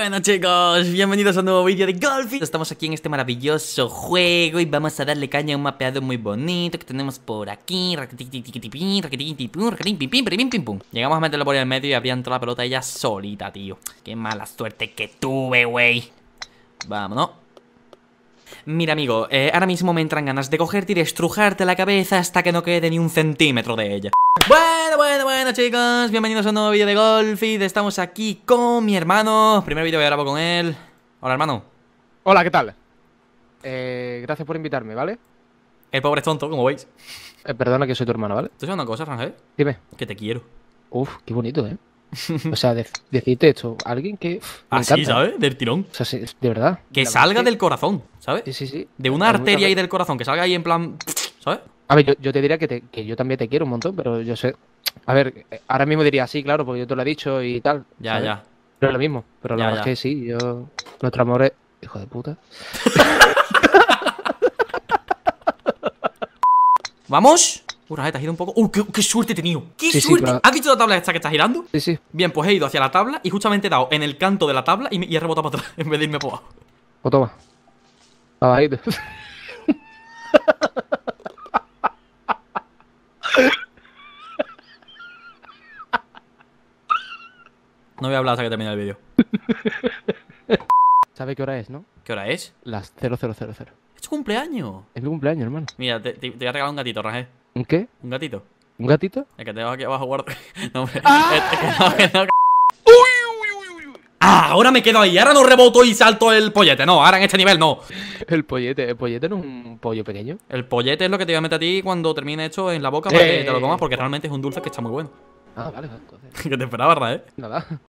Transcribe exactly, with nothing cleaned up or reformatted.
Bueno chicos, bienvenidos a un nuevo vídeo de Golfi. Estamos aquí en este maravilloso juego y vamos a darle caña a un mapeado muy bonito que tenemos por aquí. Llegamos a meterlo por el medio y había entrado la pelota ella solita, tío. Qué mala suerte que tuve, güey. Vámonos. Mira, amigo, eh, ahora mismo me entran ganas de cogerte y de estrujarte la cabeza hasta que no quede ni un centímetro de ella. Bueno, bueno, bueno, chicos, bienvenidos a un nuevo vídeo de Golfi. Estamos aquí con mi hermano. Primer vídeo que grabo con él. Hola, hermano. Hola, ¿qué tal? Eh, gracias por invitarme, ¿vale? El pobre es tonto, como veis. Eh, perdona que soy tu hermano, ¿vale? ¿Tú sabes una cosa, Frangel? Dime. Que te quiero. Uf, qué bonito, ¿eh? O sea, de decirte esto a alguien que uf, me Así, encanta. ¿sabes? Del tirón. O sea, sí, de verdad. Que La salga verdad es del corazón, ¿sabes? que... Sí, sí, sí. De una Hay muchas arteria ahí veces- del corazón, que salga ahí en plan... ¿Sabes? A ver, yo, yo te diría que, te- que yo también te quiero un montón, pero yo sé... A ver, eh, ahora mismo diría sí, claro, porque yo te lo he dicho y tal. Ya, ¿sabes? ya. No es lo mismo, pero la Ya, verdad ya. es que sí, yo... Nuestro amor es... Hijo de puta. ¿Vamos? Ura, te has ido un poco... ¡Uh, qué, qué suerte he tenido! ¡Qué Sí, sí, suerte! claro. ¿Has visto la tabla esta que está girando? Sí, sí. Bien, pues he ido hacia la tabla y justamente he dado en el canto de la tabla y, me- y he rebotado para atrás en vez de irme por abajo. Pues toma. Abajito. No voy a hablar hasta que termine el vídeo. ¿Sabes qué hora es, no? ¿Qué hora es? Las cero cero cero cero. Es tu cumpleaños. Es mi cumpleaños, hermano. Mira, te, te- te voy a regalar un gatito, Rangel. ¿Un qué? ¿Un gatito? ¿Un gatito? El que tengo aquí abajo guardado. No, hombre. ¡Ah! Es que no, que no, que- Ah, ahora me quedo ahí. Ahora no reboto y salto el pollete. No, ahora en este nivel no. El pollete, el pollete no es un pollo pequeño. El pollete es lo que te voy a meter a ti cuando termine esto en la boca para que Eh. te lo comas porque realmente es un dulce que está muy bueno. Ah, vale, vale, entonces. Que te esperaba, Rangel. Nada.